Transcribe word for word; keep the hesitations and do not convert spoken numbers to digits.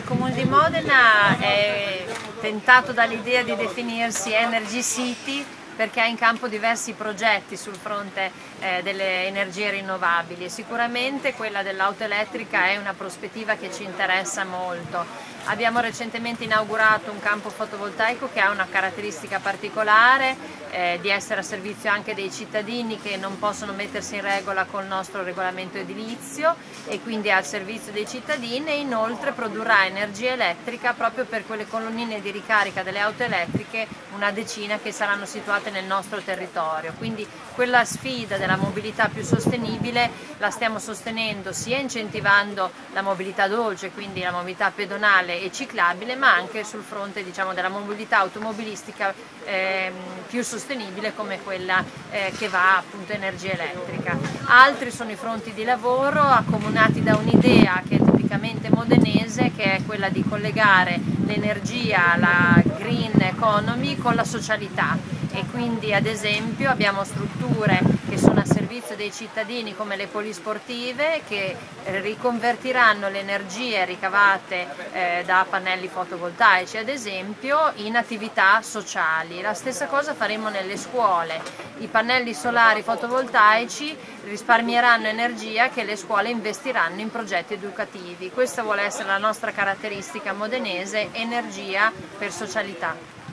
Comune di Modena è tentato dall'idea di definirsi Energy City perché ha in campo diversi progetti sul fronte eh, delle energie rinnovabili e sicuramente quella dell'auto elettrica è una prospettiva che ci interessa molto. Abbiamo recentemente inaugurato un campo fotovoltaico che ha una caratteristica particolare eh, di essere a servizio anche dei cittadini che non possono mettersi in regola col nostro regolamento edilizio e quindi è al servizio dei cittadini e inoltre produrrà energia elettrica proprio per quelle colonnine di ricarica delle auto elettriche, una decina che saranno situate nel nostro territorio. Quindi quella sfida della mobilità più sostenibile la stiamo sostenendo sia incentivando la mobilità dolce, quindi la mobilità pedonale e ciclabile, ma anche sul fronte diciamo, della mobilità automobilistica eh, più sostenibile come quella eh, che va appunto energia elettrica. Altri sono i fronti di lavoro accomunati da un'idea che è tipicamente modenese, che è quella di collegare l'energia, la green economy con la socialità e quindi ad esempio abbiamo strutture che sono a servizio dei cittadini come le polisportive che riconvertiranno le energie ricavate eh, da pannelli fotovoltaici ad esempio in attività sociali. La stessa cosa faremo nelle scuole, i pannelli solari fotovoltaici risparmieranno energia che le scuole investiranno in progetti educativi. Questa vuole essere la nostra caratteristica modenese, energia per socialità.